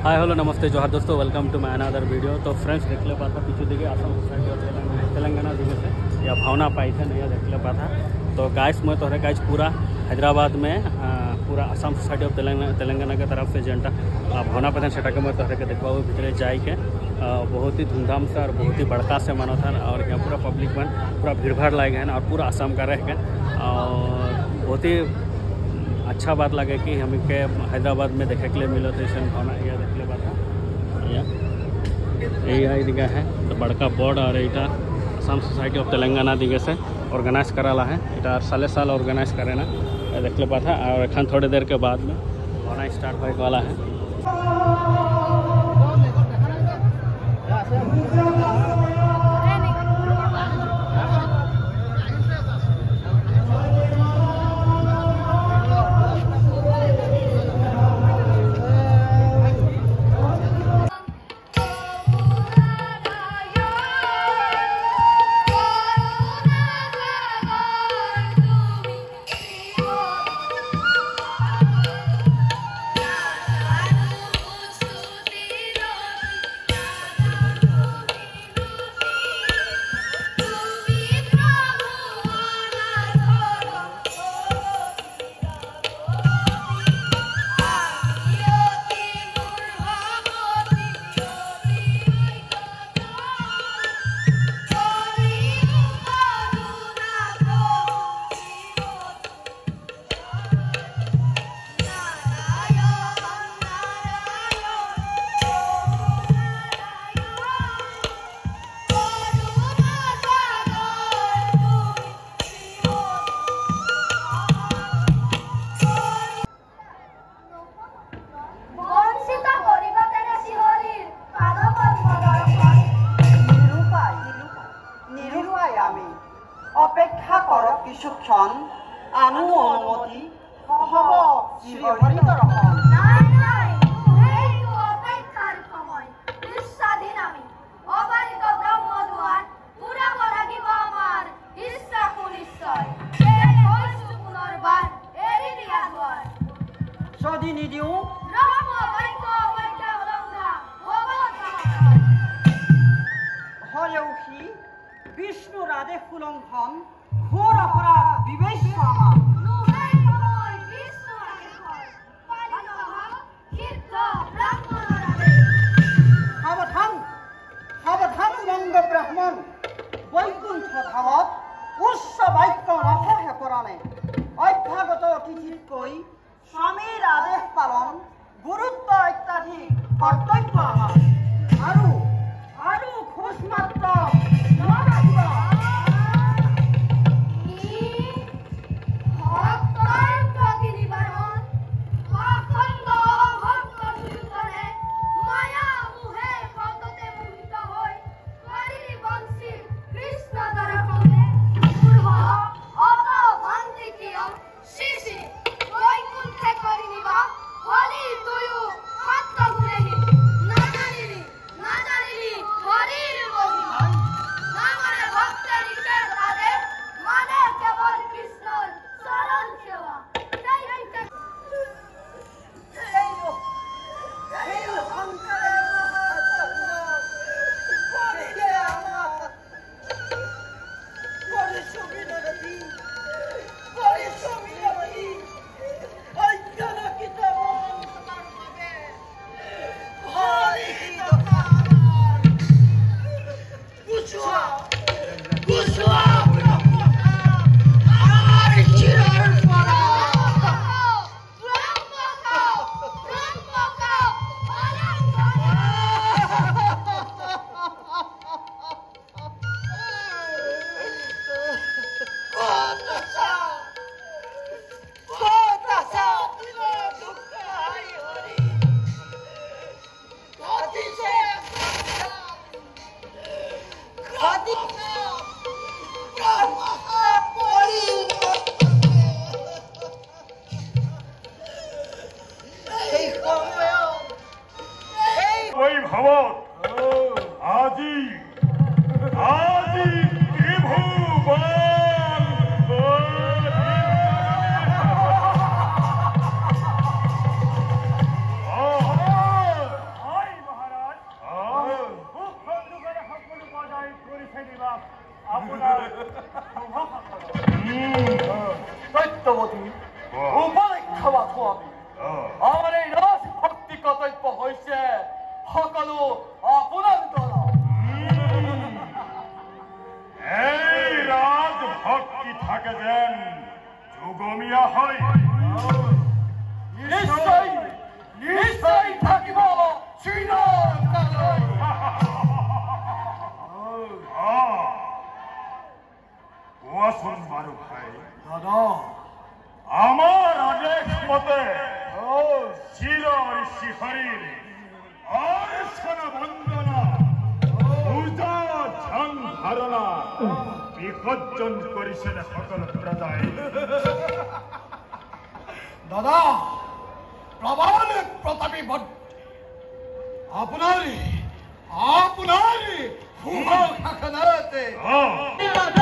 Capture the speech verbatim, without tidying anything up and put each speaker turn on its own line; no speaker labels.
Hi hello नमस्ते जोहार दोस्तों, welcome to my another video. तो फ्रेंड्स देखले पाता पीछे दिखे आसाम सोसाइटी ऑफ तेलंगाना दिखे से या भावना पाई थे नहीं देखले पाता। तो गाइस मैं तोहरे गाइस पूरा हैदराबाद में आ, पूरा आसाम सोसाइटी ऑफ तेलंगाना तेलंगाना के तरफ से जेनटा भावना पाते सेटा के मैं तोहरे के देखा भितरे जाए के बहुत ही धूमधाम से और बहुत ही बड़का से मानो था। और यहाँ पूरा पब्लिक में पूरा भीड़ भाड़ लाए गए और पूरा आसाम का रह गए और बहुत ही अच्छा बात लगे कि हम के हैदराबाद में देखे के लिए मिलो तो इसे भावना यह देख ले बात यही दिखा है। तो बड़का बोर्ड और यहाँ आसाम सोसाइटी ऑफ तेलंगाना दिखे से ऑर्गेनाइज कराला है। इटा साले साल ऑर्गेनाइज करे ना देख ले पाता। और एखन थोड़ी देर के बाद में भावना स्टार्ट होने वाला है।
অপেক্ষা কৰক কিছুক্ষণ আনু অনুমতি হ'ব শ্ৰী হৰিদৰ্শন।
নাই নাই এইটো অপেক্ষাৰ সময়। স্বাধীন আমি অবাৰিত ব্ৰহ্মদুৱাৰ পুৰাব লাগিব আমাৰ ইচ্ছা সুনিশ্চয়। এই হৈছো পুনৰবাৰ এৰি দিয়া দুৱাৰ।
যদি নিদিওঁ
ব্ৰহ্ম বাক্য অবাক্য উলংঘা হ'ব
হৰেউসী বিষ্ণুৰ আদেশ উলংঘন ঘোৰ অপৰাধ বিবেচ্য আমাৰ। সাৱধান সাৱধান উলংগ ব্ৰাহ্মণ বৈকুণ্ঠ ধামত উচ্চ বাক্য নসহে পৰাণে। অভ্যাগত অতিথিতকৈ স্বামীৰ আদেশ পালন গুৰুত্ব অত্যাধিক কৰ্তব্য আমাৰ। আৰু আৰু খোজ মাত্ৰ নৰাখিব।
Holy to you.
থাকে যেন যুগমীয়া হয়
নিশ্চয় নিশ্চয় থাকিব চিৰকাললৈ
কোৱাচোন বাৰু ভাই
দাদা
আমাৰ আদেশ মতে চিৰ ঋষি হৰিৰ অৰ্চনা বন্দনা পূজা ধ্যান ধাৰণা বিসৰ্জন কৰিছে নে সকলো প্ৰজাই
দাদা প্ৰবল প্ৰতাপী বদ আপোনাৰে আপোনাৰে শুভ শাসনাতে